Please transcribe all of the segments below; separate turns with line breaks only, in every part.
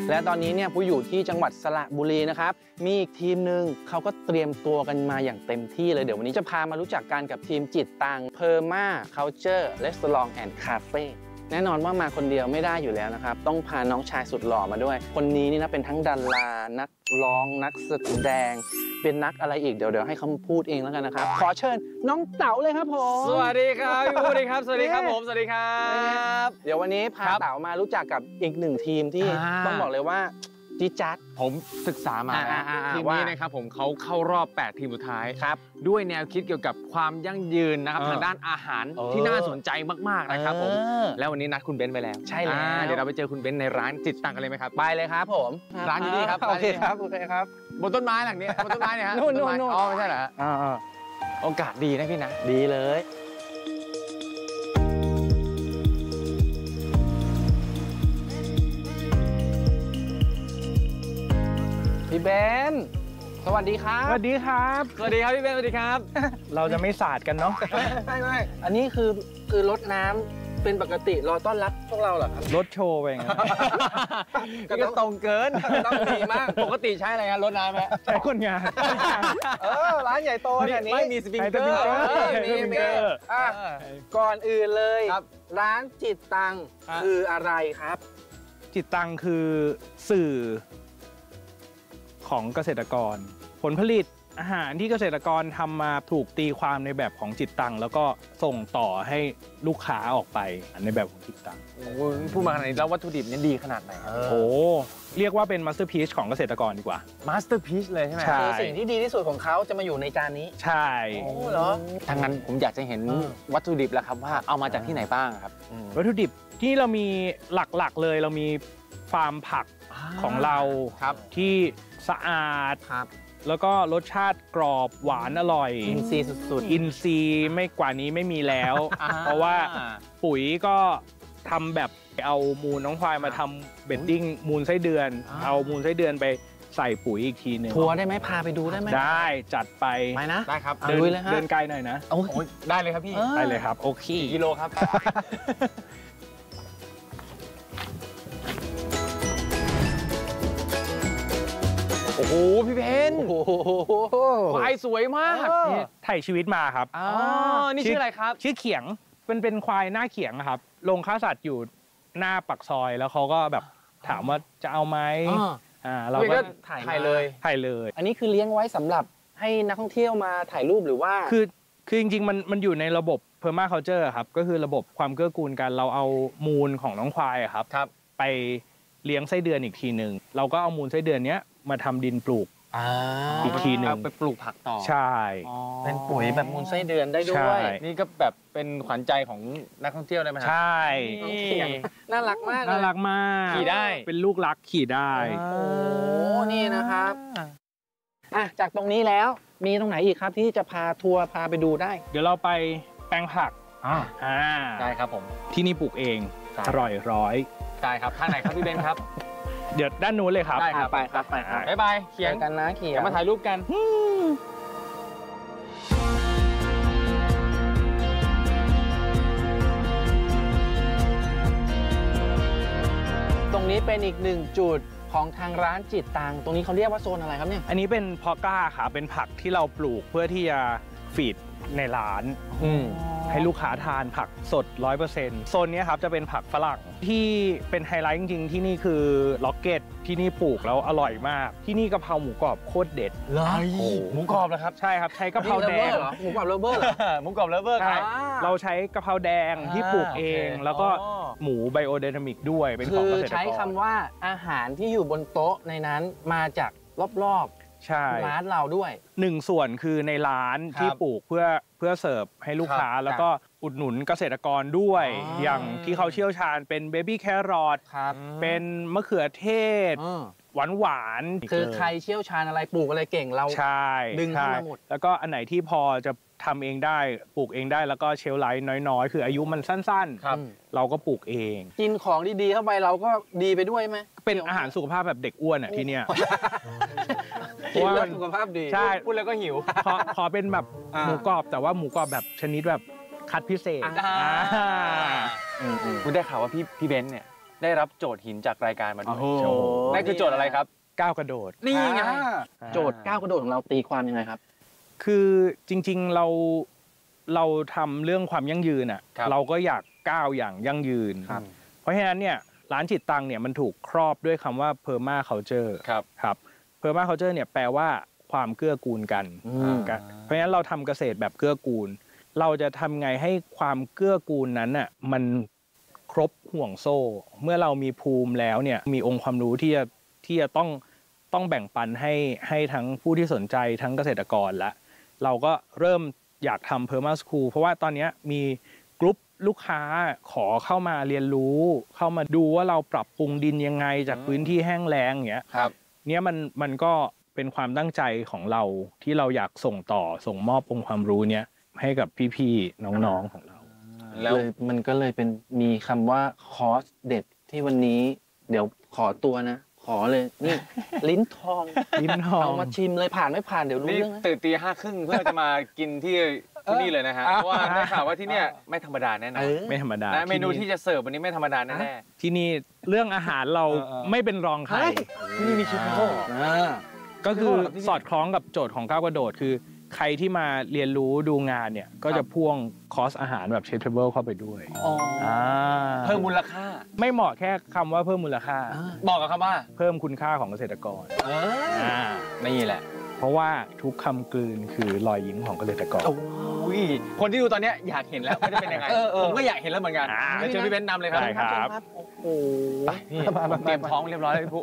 และตอนนี้เนี่ยผู้อยู่ที่จังหวัดสระบุรีนะครับมีอีกทีมหนึ่งเขาก็เตรียมตัวกันมาอย่างเต็มที่เลยเดี๋ยววันนี้จะพามารู้จักกันกับทีมจิตตังเพอร์มาเคาน์เตอร์รีสอร์ทแอนด์คาเฟ่แน่นอนว่ามาคนเดียวไม่ได้อยู่แล้วนะครับต้องพาน้องชายสุดหล่อมาด้วยคนนี้นี่นะเป็นทั้งดารานักร้องนักแสดงเป็นนักอะไรอีกเดี๋ยวให้เขาพูดเองแล้วกันนะครับขอเชิญน้องเต๋าเลยครับผม
สวัสดีครับพี่พูดดีครับสวัสดีครับผมสวัสดีครับ
เดี๋ยววันนี้พาเต๋ามารู้จักกับอีกหนึ่งทีมที่ต้องบอกเลยว่าจี๊ดจ๊าด
ผมศึกษามาทีมนี้นะครับผมเขาเข้ารอบ8ทีมสุดท้ายครับด้วยแนวคิดเกี่ยวกับความยั่งยืนนะครับทางด้านอาหารที่น่าสนใจมากๆนะครับผมแล้ววันนี้นัดคุณเบนซ์ไปแล้ว
ใช่แล้ว
เดี๋ยวเราไปเจอคุณเบนซ์ในร้านจิตตังกันเลยไหมครับ
ไปเลยครับผม
ร้านอยู่นี่ครับ
โอเคครับโอเคครับ
บนต้นไม้หลังนี้บนต้นไม้เนี่ยฮะ
นู่น
อ๋อไม่ใช่เหรอโอกาสดีนะพี่นะ
ดีเลยพี่เบนสวัสดีครับ
สวัสดีครับ
สวัสดีครับพี่เบนสวัสดีครับ
เราจะไม่สาดกันเนาะ
ไม่อันนี้คือรถน้ำเป็นปกติรอต้อนรับพวกเราเหรอครับ
รถโชว์ไปไง
ก็ตรงเกิน
ต้องดีมาก
ปกติใช้อะไรครับรถน้ำไหม
ใช้คนงาน
ร้านใหญ่โตเนี่ย
ไม่มีสปริงเกอร์
มีก่อนอื่นเลยร้านจิตตังคืออะไรครับ
จิตตังคือสื่อของเกษตรกรผลผลิตอาหารที่เกษตรกรทำมาถูกตีความในแบบของจิตตังแล้วก็ส่งต่อให้ลูกค้าออกไปในแบบของจิตตัง
พูดมาขนาดนี้แล้ววัตถุดิบนี่ดีขนาดไหน
โอ้เรียกว่าเป็นมาสเตอร์พีซของเกษตรกรดีกว่า
มาสเตอร์พีซเลยใช่ไหม
คือสิ่งที่ดีที่สุดของเขาจะมาอยู่ในจานนี้
ใช่
โอ้เหรอ
ทางนั้นผมอยากจะเห็นวัตถุดิบแล้วครับว่าเอามาจากที่ไหนบ้างครับ
วัตถุดิบที่เรามีหลักๆเลยเรามีฟาร์มผักของเราที่สะอาดแล้วก็รสชาติกรอบหวานอร่อย
อินทรีย์สุด
ๆอินทรีย์ไม่กว่านี้ไม่มีแล้วเพราะว่าปุ๋ยก็ทำแบบเอามูลน้องควายมาทำเบดดิ้งมูลไส้เดือนเอามูลไส้เดือนไปใส่ปุ๋ยอีกทีหนึ่ง
ทัวร์ได้ไหมพาไปดูได้ไหม
ได้จัดไป
นะ
ได้ครับ
เ
ดินไกลหน่อยนะ
ได้เลยครับพี่
ได้เลยครับโอเค
กิโลครับโอ้โหพี่เพนควายสวยมาก
ถ่ายชีวิตมาครับ
นี่ชื่ออะไรครับ
ชื่อเขียงเป็นควายหน้าเขียงครับลงฆ่าสัตว์อยู่หน้าปากซอยแล้วเขาก็แบบถามว่าจะเอาไหม
เราก็ถ่าย
เลย
อันนี้คือเลี้ยงไว้สำหรับให้นักท่องเที่ยวมาถ่ายรูปหรือว่า
คือจริงๆมันอยู่ในระบบ permaculture ครับก็คือระบบความเกื้อกูลกันเราเอามูลของน้องควายครับไปเลี้ยงไส้เดือนอีกทีหนึ่งเราก็เอามูลไส้เดือนนี้มาทำดินปลูกอีกทีหนึ่ง
ไปปลูกผักต่อ
ใช่
เป็นปุ๋ยแบบมูลไส้เดือนได้ด้วย
นี่ก็แบบเป็นขวัญใจของนักท่องเที่ยวได้ไหมครับ
ใช่
น่ารักมาก
น่ารักมาก
ขี่ได้
เป็นลูกรักขี่ได้
โอ้นี่นะครับจากตรงนี้แล้วมีตรงไหนอีกครับที่จะพาทัวร์พาไปดูได้
เดี๋ยวเราไปแปลงผัก
ได้ครับผม
ที่นี่ปลูกเองอร่อยร้อย
ได้ครับท่านไหนครับพี่เบนครับ
เดี๋ยวด้านนู้นเลยครับ
ได้ครับไปครับ
บ๊ายบายเขียน
กันนะเขียน
มาถ่ายรูปกัน
ตรงนี้เป็นอีกหนึ่งจุดของทางร้านจิตตังตรงนี้เขาเรียกว่าโซนอะไรครับเนี่ย
อันนี้เป็นพอก้าค่ะเป็นผักที่เราปลูกเพื่อที่จะฟีดในร้านให้ลูกค้าทานผักสด 100% โซนนี้ครับจะเป็นผักฝรั่งที่เป็นไฮไลท์จริงๆที่นี่คือล็อกเก็ตที่นี่ปลูกแล้วอร่อยมากที่นี่กะเพราหมูกรอบโคตรเด็ด
หมูกรอบนะครับ
ใช่ครับใช้กะเพราแดง
หมูกรอบเลเวอร์
หมูกรอบเลเวอร์ครับ
เราใช้กะเพราแดงที่ปลูกเองแล้วก็หมูไบโอไดนามิกด้วยเป็นของเกษตรกร
คือใช้คำว่าอาหารที่อยู่บนโต๊ะในนั้นมาจากรอบ
ใช่
ร้านเราด้วย
1ส่วนคือในร้านที่ปลูกเพื่อเสิร์ฟให้ลูกค้าแล้วก็อุดหนุนเกษตรกรด้วยอย่างที่เขาเชี่ยวชาญเป็นเบบี้แครอทเป็นมะเขือเทศหวาน
คือใครเชี่ยวชาญอะไรปลูกอะไรเก่งเราดึงเข้ามาหมด
แล้วก็อันไหนที่พอจะทำเองได้ปลูกเองได้แล้วก็เชลฟ์ไลฟ์น้อยๆคืออายุมันสั้นๆเราก็ปลูกเอง
กินของดีๆเข้าไปเราก็ดีไปด้วยไหม
เป็นอาหารสุขภาพแบบเด็กอ้วนอ่ะที่เนี่ย
เพราะว่าสุขภาพดี
ใช่
พูดแล้วก็หิว
ขอเป็นแบบหมูกรอบแต่ว่าหมูกรอบแบบชนิดแบบคัดพิเศษ
คุณได้ข่าวว่าพี่เบนซ์เนี่ยได้รับโจทย์หินจากรายการมาด้วย
โอ้โห
นั่นคือโจทย์อะไรครับ
ก้าวกระโดด
นี่ไง
โจทย์ก้าวกระโดดของเราตีความยังไงครับ
คือจริงๆเราทำเรื่องความยั่งยืนอ่ะ เราก็อยากก้าวอย่างยั่งยืน เพราะฉะนั้นเนี่ยร้านจิตตังเนี่ยมันถูกครอบด้วยคำว่า Perma Culture ครับ Perma Culture เนี่ยแปลว่าความเกื้อกูลกัน เพราะฉะนั้นเราทำเกษตรแบบเกื้อกูล เราจะทำไงให้ความเกื้อกูลนั้นอ่ะมันครบห่วงโซ่ เมื่อเรามีภูมิแล้วเนี่ยมีองค์ความรู้ที่จะต้องแบ่งปันให้ทั้งผู้ที่สนใจทั้งเกษตรกรและเราก็เริ่มอยากทำ Perma School เพราะว่าตอนนี้มีกลุ่มลูกค้าขอเข้ามาเรียนรู้เข้ามาดูว่าเราปรับปรุงดินยังไงจากพื้นที่แห้งแล้งอย่างเงี้ยเนี่ยมันก็เป็นความตั้งใจของเราที่เราอยากส่งมอบองค์ความรู้เนี้ยให้กับพี่ๆน้องๆของเรา
แล้วมันก็เลยเป็นมีคำว่าคอร์สเด็ดที่วันนี้เดี๋ยวขอตัวนะขอเลยนี่ลิ้นทองเอามาชิมเลยผ่านไม่ผ่านเดี๋ยวรู้เรื่องนะ
ตื่นตี 5:30เพื่อจะมากินที่นี่เลยนะฮะเพราะว่าได้ข่าวว่าที่เนี่ยไม่ธรรมดาแน่นอน
ไม่ธรรมดา
เมนูที่จะเสิร์ฟวันนี้ไม่ธรรมดาแน่
ๆที่นี่เรื่องอาหารเราไม่เป็นรองใคร
นี่มีชิปโก้
ก็คือสอดคล้องกับโจทย์ของก้าวกระโดดคือใครที่มาเรียนรู้ดูงานเนี่ยก็จะพ่วงคอร์สอาหารแบบเชฟเทเบิลเข้าไปด้วย
เพิ่มมูลค่า
ไม่เหมาะแค่คำว่าเพิ่มมูลค่า
เหมาะกับคำว่า
เพิ่มคุณค่าของเกษตรกร
นี่แหละ
เพราะว่าทุกคำกลืนคือรอยยิ้มของเกษตรกร
คนที่ดูตอนนี้อยากเห็นแล้วว่าจะเป็นยังไงผมก็อยากเห็นแล้วเหมือนกันเชิญพี่เบนซ์นำเลยครับ
โอ้โห
พี่เตรียมท้องเรียบร้อยแล้วพี่ปุ๊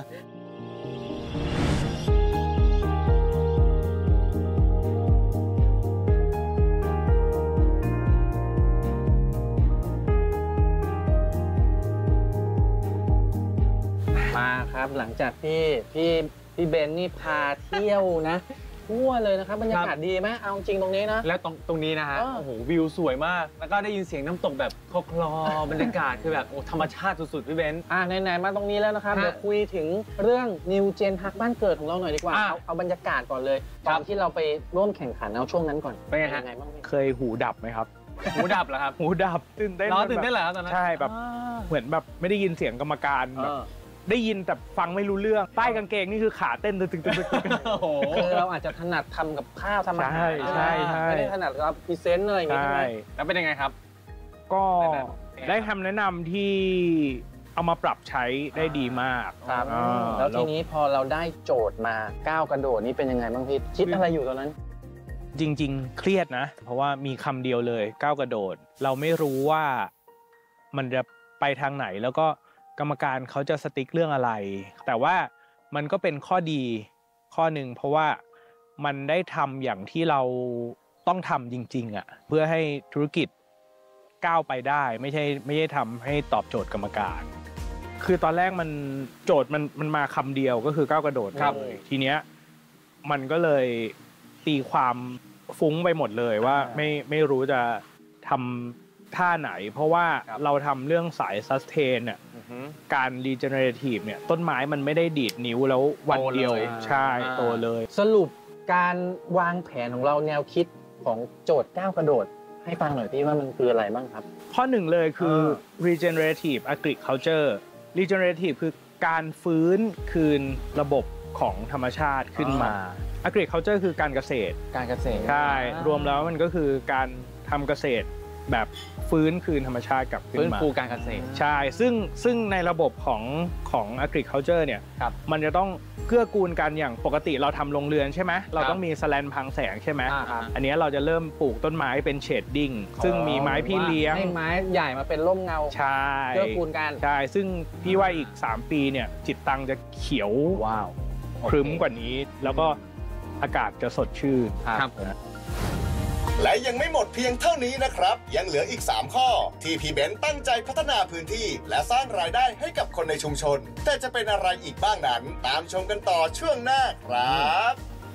มาครับหลังจากพี่เบนนี่พาเที่ยวนะทั่วเลยนะครับบรรยากาศดีไหมเอาจริงตรงนี้นะ
แล้วตรงนี้นะฮะโอ้โหวิวสวยมากแล้วก็ได้ยินเสียงน้ำตกแบบคลอบรรยากาศคือแบบโอ้ธรรมชาติสุดๆพี่เบนซ์
ไหนๆมาตรงนี้แล้วนะครับเดี๋ยวคุยถึงเรื่อง New Gen ฮักบ้านเกิดของเราหน่อยดีกว่าเอาบรรยากาศก่อนเลยตอนที่เราไปร่วมแข่งขันเอาช่วงนั้นก่อน
เป็นไงฮะ
เคยหูดับไหมครับ
หูดับเหรอครับ
หูดับตื่นเต้น
เหรอตอนนั้น
ใช่แบบเหมือนแบบไม่ได้ยินเสียงกรรมการแบบได้ยินแต่ฟังไม่รู้เรื่องใต้กางเกงนี่คือขาเต้นตึง
คือเราอาจจะถนัดทำกับข้าวทำอาหาร
ใช่
ไม่ได้ถนัดกับพรีเซนต์อะไรอย่างเงี้ยใช่ไหม
แล้วเป็นยังไงครับ
ก็ได้คำแนะนำที่เอามาปรับใช้ได้ดีมาก
ครับแล้วทีนี้พอเราได้โจทย์มาก้าวกระโดดนี่เป็นยังไงบ้างพี่คิดอะไรอยู่ตอนนั้น
จริงๆเครียดนะเพราะว่ามีคำเดียวเลยก้าวกระโดดเราไม่รู้ว่ามันจะไปทางไหนแล้วก็กรรมการเขาจะสติ๊กเรื่องอะไรแต่ว่ามันก็เป็นข้อดีข้อหนึ่งเพราะว่ามันได้ทำอย่างที่เราต้องทำจริงๆอ่ะเพื่อให้ธุรกิจก้าวไปได้ไม่ใช่ทำให้ตอบโจทย์กรรมการคือตอนแรกมันโจทย์มันมาคำเดียวก็คือก้าวกระโดดเลยทีเนี้ยมันก็เลยตีความฟุ้งไปหมดเลยว่าไม่รู้จะทำท่าไหนเพราะว่าเราทำเรื่องสายซัสเทนเนี่ยการรีเจเนเรทีฟเนี่ยต้นไม้มันไม่ได้ดีดนิ้วแล้ววันเดียวใช่โตเลย
สรุปการวางแผนของเราแนวคิดของโจทย์ก้าวกระโดดให้ฟังหน่อยพี่ว่ามันคืออะไรบ้างครับ
ข้อหนึ่งเลยคือ regenerative agriculture regenerative คือการฟื้นคืนระบบของธรรมชาติขึ้นมา agriculture คือการเกษตรใช่รวมแล้วมันก็คือการทำเกษตรแบบฟื้นคืนธรรมชาติกลับขึ้นมา
ฟื้นฟูการเกษตร
ใช่ซึ่งในระบบของ agriculture เนี่ยมันจะต้องเกื้อกูลกันอย่างปกติเราทำโรงเรือนใช่ไหมเราต้องมีแสแลนพังแสงใช่ไหมอันนี้เราจะเริ่มปลูกต้นไม้เป็นเชดดิ้งซึ่งมีไม้พี่เลี้ยง
ให้ไม้ใหญ่มาเป็นร่มเงา
ใช่
เกื้อกูลกัน
ใช่ซึ่งพี่ว่าอีก3ปีเนี่ยจิตตังจะเขียวครึ้มกว่านี้แล้วก็อากาศจะสดชื่น
ครับ
และยังไม่หมดเพียงเท่านี้นะครับยังเหลืออีก3ข้อที่พี่เบนตั้งใจพัฒนาพื้นที่และสร้างรายได้ให้กับคนในชุมชนแต่จะเป็นอะไรอีกบ้างนั้นตามชมกันต่อช่วงหน้าครับ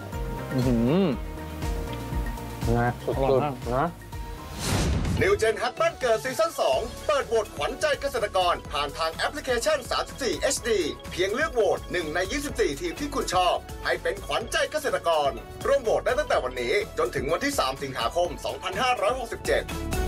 นะสุดๆนะ
New Gen ฮักบ้านเกิดซีซั่น 2 เปิดโหวตขวัญใจเกษตรกรผ่านทางแอปพลิเคชัน34 HD เพียงเลือกโหวต1ใน24ทีมที่คุณชอบให้เป็นขวัญใจเกษตรกรร่วมโหวตได้ตั้งแต่วันนี้จนถึงวันที่3 สิงหาคม 2567